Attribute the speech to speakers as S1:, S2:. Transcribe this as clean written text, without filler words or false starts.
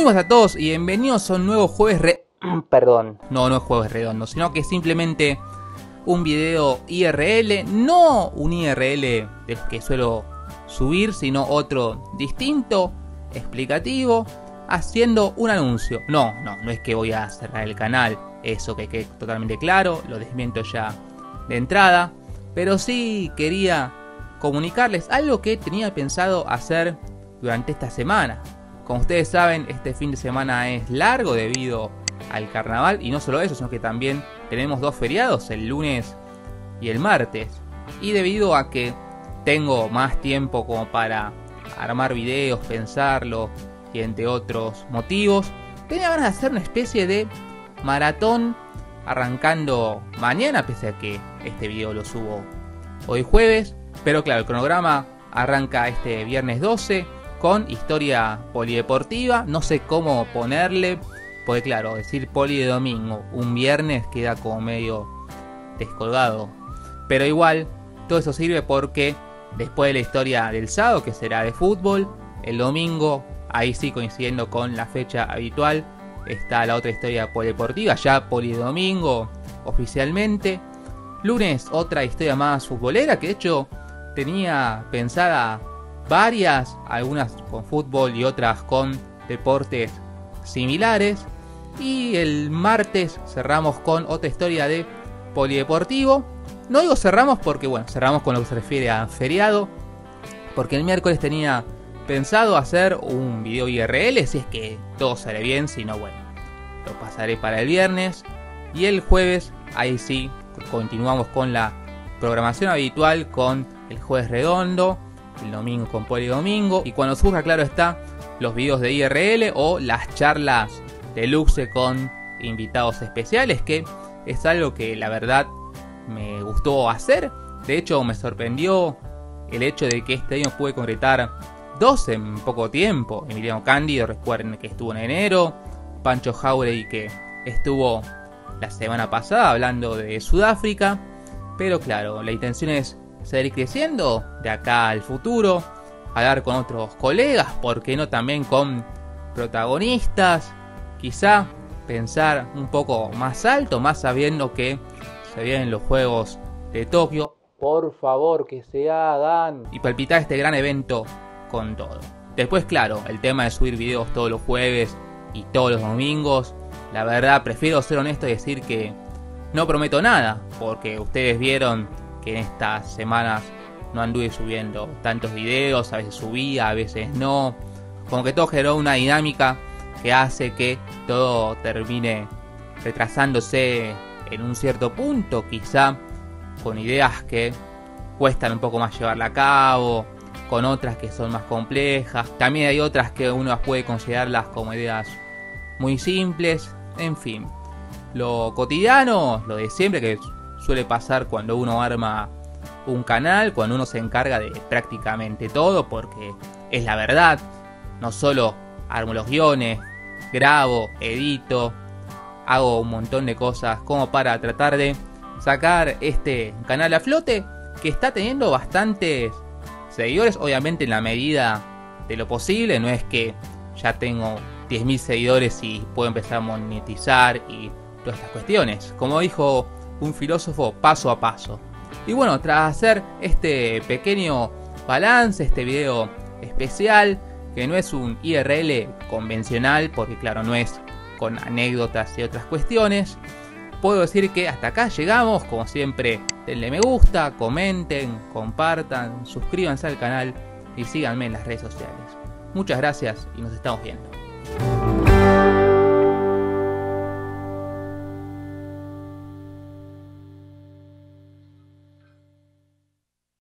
S1: Muy buenas a todos y bienvenidos a un nuevo jueves Perdón, no es jueves redondo, sino que es simplemente un video IRL, no un IRL del que suelo subir, sino otro distinto, explicativo, haciendo un anuncio. No es que voy a cerrar el canal, eso que quede totalmente claro, lo desmiento ya de entrada, pero sí quería comunicarles algo que tenía pensado hacer durante esta semana. Como ustedes saben, este fin de semana es largo debido al carnaval, y no solo eso, sino que también tenemos dos feriados, el lunes y el martes. Y debido a que tengo más tiempo como para armar videos, pensarlo y entre otros motivos, tenía ganas de hacer una especie de maratón arrancando mañana, pese a que este video lo subo hoy jueves. Pero claro, el cronograma arranca este viernes 12 con historia polideportiva. No sé cómo ponerle, porque claro, decir poli de domingo un viernes queda como medio descolgado. Pero igual, todo eso sirve porque después de la historia del sábado, que será de fútbol, el domingo, ahí sí coincidiendo con la fecha habitual, está la otra historia polideportiva, ya poli de domingo oficialmente. Lunes, otra historia más futbolera, que de hecho tenía pensada varias, algunas con fútbol y otras con deportes similares. Y el martes cerramos con otra historia de polideportivo. No digo cerramos porque, bueno, cerramos con lo que se refiere a feriado, porque el miércoles tenía pensado hacer un video IRL, si es que todo sale bien, si no, bueno, lo pasaré para el viernes. Y el jueves, ahí sí, continuamos con la programación habitual, con el jueves redondo, el domingo con polidomingo, y cuando surja, claro está, los videos de IRL o las charlas deluxe con invitados especiales, que es algo que la verdad me gustó hacer. De hecho, me sorprendió el hecho de que este año pude concretar dos en poco tiempo. Emiliano Cándido, recuerden que estuvo en enero, Pancho Jauregui, que estuvo la semana pasada hablando de Sudáfrica. Pero claro, la intención es seguir creciendo de acá al futuro, hablar con otros colegas, ¿por qué no también con protagonistas? Quizá pensar un poco más alto, más sabiendo que se vienen los Juegos de Tokio. Por favor, que se hagan. Y palpitar este gran evento con todo. Después, claro, el tema de subir videos todos los jueves y todos los domingos, la verdad prefiero ser honesto y decir que no prometo nada, porque ustedes vieron que en estas semanas no anduve subiendo tantos videos, a veces subía, a veces no. Como que todo generó una dinámica que hace que todo termine retrasándose en un cierto punto, quizá con ideas que cuestan un poco más llevarla a cabo, con otras que son más complejas. También hay otras que uno puede considerarlas como ideas muy simples. En fin, lo cotidiano, lo de siempre, que suele pasar cuando uno arma un canal, cuando uno se encarga de prácticamente todo, porque es la verdad. No solo armo los guiones, grabo, edito, hago un montón de cosas como para tratar de sacar este canal a flote, que está teniendo bastantes seguidores, obviamente en la medida de lo posible. No es que ya tengo 10.000 seguidores y puedo empezar a monetizar y todas estas cuestiones. Como dijo un filósofo, paso a paso. Y bueno, tras hacer este pequeño balance, este video especial, que no es un IRL convencional, porque claro, no es con anécdotas y otras cuestiones, puedo decir que hasta acá llegamos. Como siempre, denle me gusta, comenten, compartan, suscríbanse al canal y síganme en las redes sociales. Muchas gracias y nos estamos viendo.